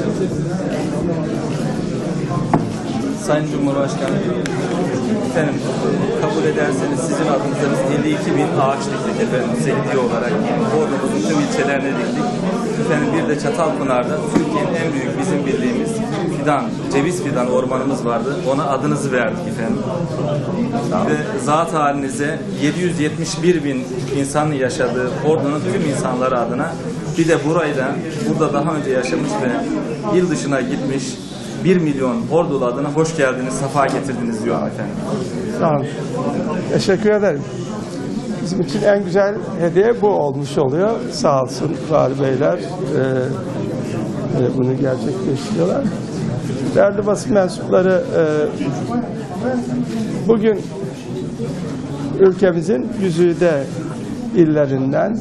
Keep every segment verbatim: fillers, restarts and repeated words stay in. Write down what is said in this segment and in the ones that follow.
Sayın Cumhurbaşkanı, efendim kabul ederseniz sizin adınıza biz elli iki bin ağaç diktik efendim, zeydi olarak. Bordomuzun tüm ilçelerine diktik. Efendim bir de Çatalpınar'da Türkiye'nin en büyük bizim bildiğimiz fidan, ceviz fidan ormanımız vardı. Ona adınızı verdik efendim. Ve zat halinize yedi yüz yetmiş bir bin insanın yaşadığı Ordu'nun tüm insanları adına, bir de burayı da burada daha önce yaşamış ve yıl dışına gitmiş bir milyon Ordulu adına hoş geldiniz, safa getirdiniz diyor efendim. Sağ olun. Teşekkür ederim. Bizim için en güzel hediye bu olmuş oluyor. Sağ olsun Vali Beyler e, e, bunu gerçekleştiriyorlar. Değerli basın mensupları, e, bugün ülkemizin güzide illerinden,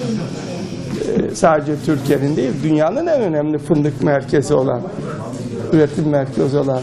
e, sadece Türkiye'nin değil, dünyanın en önemli fındık merkezi olan, üretim merkezi olan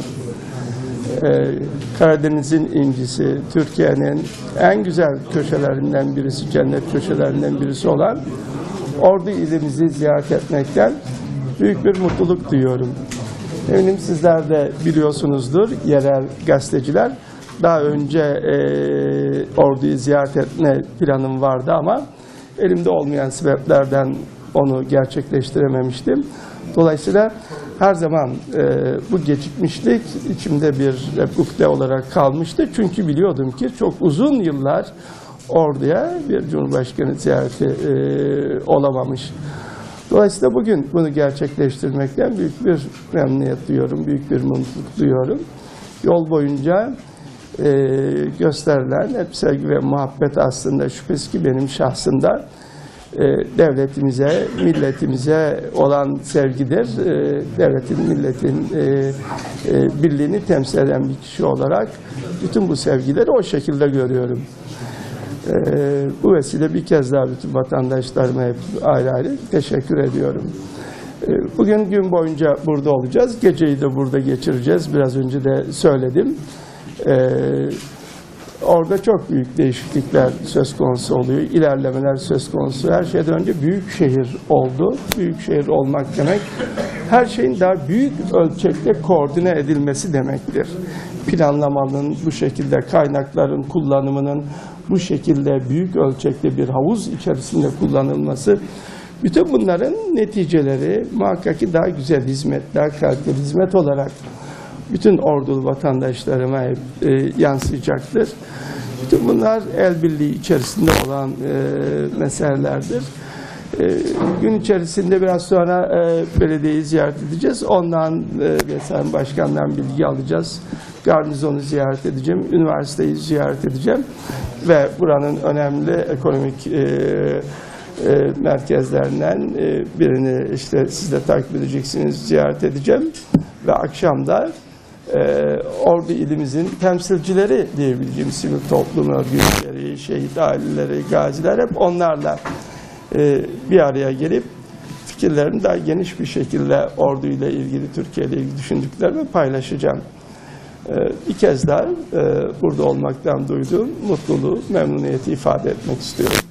e, Karadeniz'in incisi, Türkiye'nin en güzel köşelerinden birisi, cennet köşelerinden birisi olan Ordu ilimizi ziyaret etmekten büyük bir mutluluk duyuyorum. Eminim sizler de biliyorsunuzdur, yerel gazeteciler. Daha önce e, Ordu'yu ziyaret etme planım vardı ama elimde olmayan sebeplerden onu gerçekleştirememiştim. Dolayısıyla her zaman e, bu gecikmişlik içimde bir ukde olarak kalmıştı. Çünkü biliyordum ki çok uzun yıllar Ordu'ya bir Cumhurbaşkanı ziyareti e, olamamış. Dolayısıyla bugün bunu gerçekleştirmekten büyük bir memnuniyet duyuyorum, büyük bir mutluluk duyuyorum. Yol boyunca e, gösterilen hep sevgi ve muhabbet aslında şüphesiz ki benim şahsımda e, devletimize, milletimize olan sevgidir. E, devletin, milletin e, e, birliğini temsil eden bir kişi olarak bütün bu sevgileri o şekilde görüyorum. Ee, bu vesile bir kez daha bütün vatandaşlarıma hep ayrı ayrı teşekkür ediyorum. Ee, bugün gün boyunca burada olacağız. Geceyi de burada geçireceğiz. Biraz önce de söyledim. Ee, orada çok büyük değişiklikler söz konusu oluyor. İlerlemeler söz konusu. Her şeyden önce büyük şehir oldu. Büyük şehir olmak demek her şeyin daha büyük ölçekte koordine edilmesi demektir. Planlamanın bu şekilde, kaynakların kullanımının bu şekilde büyük ölçekte bir havuz içerisinde kullanılması, bütün bunların neticeleri muhakkak ki daha güzel hizmet, daha kaliteli hizmet olarak bütün Ordulu vatandaşlarıma hep e, yansıyacaktır. Bütün bunlar el birliği içerisinde olan e, meselelerdir. E, gün içerisinde biraz sonra e, belediyeyi ziyaret edeceğiz. Ondan e, ve Sayın Başkan'dan bilgi alacağız. Garnizonu ziyaret edeceğim, üniversiteyi ziyaret edeceğim ve buranın önemli ekonomik e, e, merkezlerinden e, birini işte siz de takip edeceksiniz, ziyaret edeceğim ve akşam da e, Ordu ilimizin temsilcileri diyebileceğim sivil toplum örgütleri, şehit aileleri, gaziler hep onlarla e, bir araya gelip fikirlerini daha geniş bir şekilde Ordu ile ilgili, Türkiye ile ilgili düşündüklerimi paylaşacağım. Bir kez daha burada olmaktan duyduğum mutluluğu, memnuniyeti ifade etmek istiyorum.